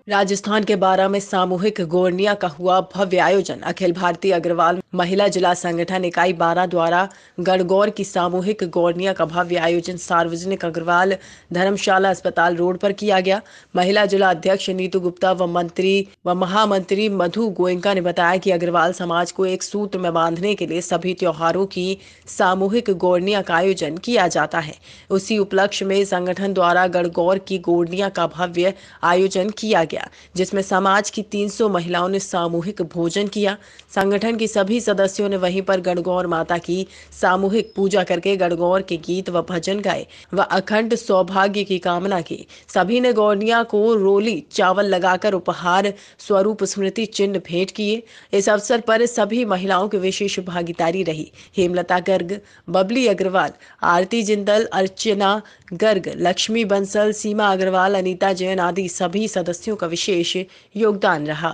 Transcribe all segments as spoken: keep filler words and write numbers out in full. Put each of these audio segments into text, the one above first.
राजस्थान के बारा में सामूहिक गोरनिया का हुआ भव्य आयोजन। अखिल भारतीय अग्रवाल महिला जिला संगठन इकाई बारा द्वारा गणगौर की सामूहिक गोरनिया का भव्य आयोजन सार्वजनिक अग्रवाल धर्मशाला अस्पताल रोड पर किया गया। महिला जिला अध्यक्ष नीतू गुप्ता व मंत्री व महामंत्री मधु गोयनका ने बताया कि अग्रवाल समाज को एक सूत्र में बांधने के लिए सभी त्योहारों की सामूहिक गोरनिया का आयोजन किया जाता है। उसी उपलक्ष्य में संगठन द्वारा गणगौर की गोरनिया का भव्य आयोजन किया गया, जिसमें समाज की तीन सौ महिलाओं ने सामूहिक भोजन किया। संगठन की सभी सदस्यों ने वहीं पर गणगौर माता की सामूहिक पूजा करके गणगौर के गीत व भजन गाए व अखंड सौभाग्य की कामना की। सभी ने गौरनिया को रोली चावल लगाकर उपहार स्वरूप स्मृति चिन्ह भेंट किए। इस अवसर पर सभी महिलाओं की विशेष भागीदारी रही। हेमलता गर्ग, बबली अग्रवाल, आरती जिंदल, अर्चना गर्ग, लक्ष्मी बंसल, सीमा अग्रवाल, अनीता जैन आदि सभी सदस्यों का विशेष योगदान रहा।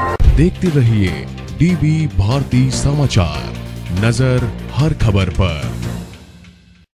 देखते रहिए डीवी भारती समाचार, नजर हर खबर पर।